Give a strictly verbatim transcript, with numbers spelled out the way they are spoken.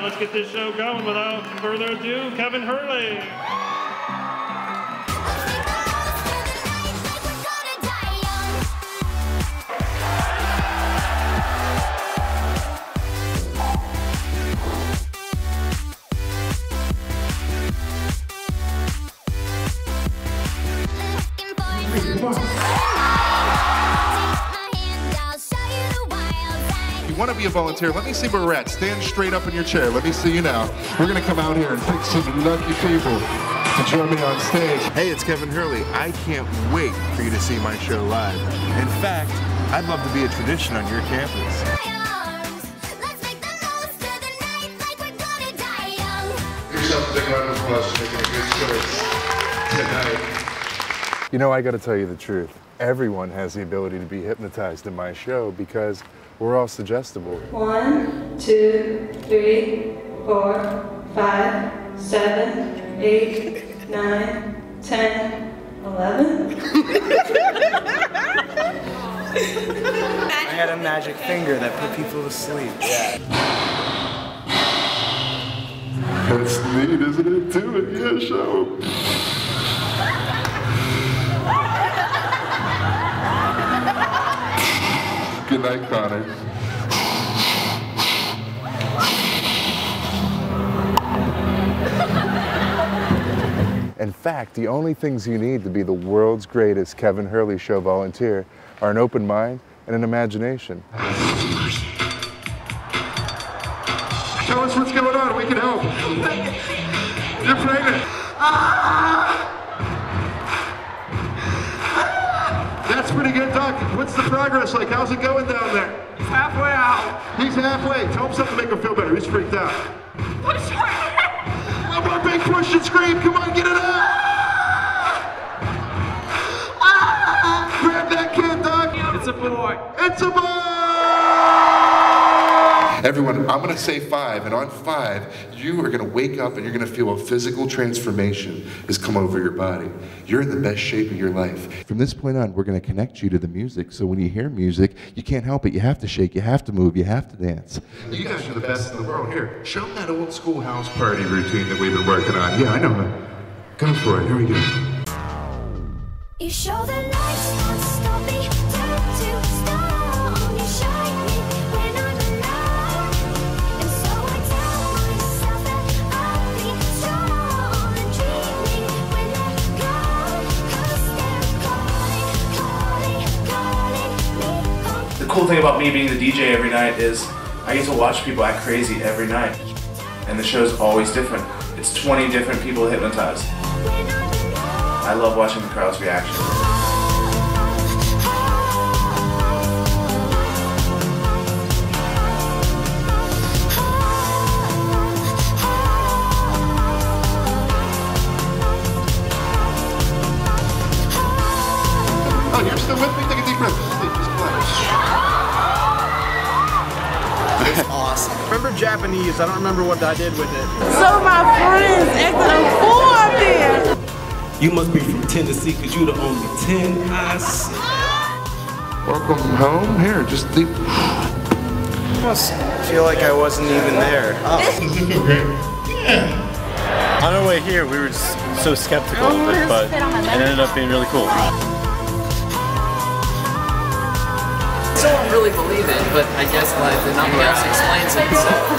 right, let's get this show going. Without further ado, Kevin Hurley. You want to be a volunteer? Let me see where we're at. Stand straight up in your chair. Let me see you now. We're going to come out here and pick some lucky people to join me on stage. Hey, it's Kevin Hurley. I can't wait for you to see my show live. In fact, I'd love to be a tradition on your campus. Give yourself a big round of applause for making a good choice tonight. You know, I got to tell you the truth. Everyone has the ability to be hypnotized in my show because we're all suggestible. One, two, three, four, five, seven, eight, nine, ten, eleven. I had a magic finger that put people to sleep. Yeah. That's neat, isn't it? Do it, yeah, show. Good night, Connor. In fact, the only things you need to be the world's greatest Kevin Hurley Show volunteer are an open mind and an imagination. Tell us what's going on. We can help. You're pregnant. Ah! That's pretty good, Doc. What's the progress like? How's it going down there? He's halfway out. He's halfway. Tell him something to make him feel better. He's freaked out. Push it. One more big push and scream. Come on, get it out. Ah! Grab that kid, Doc. It's a boy. It's a boy. Everyone, I'm gonna say five, and on five, you are gonna wake up and you're gonna feel a physical transformation has come over your body. You're in the best shape of your life. From this point on, we're gonna connect you to the music, so when you hear music, you can't help it. You have to shake, you have to move, you have to dance. You guys are the best in the world. Here, show them that old school house party routine that we've been working on. Yeah, I know that. Go for it, here we go. You show the lights, not stopping, time to stop. You shine me when I'm alone, and so I tell myself that I'll be strong and dreaming when they're gone, 'cause they're calling, calling, calling me home. The cool thing about me being the D J every night is I get to watch people act crazy every night, and the show's always different. It's twenty different people hypnotized. I love watching the crowd's reaction. Oh, you're still with me? Take a deep breath. Just sleep, just play. It's awesome. Remember Japanese? I don't remember what I did with it. So my friends acting a fool up there. You must be from Tennessee because you're the only ten I see. Welcome home. Here, just deep. I almost feel like I wasn't even there. Oh. Does it feel great? Yeah. On our way here, we were just so skeptical of it, but it ended up being really cool. I don't really believe it, but I guess like nothing else explains it. So.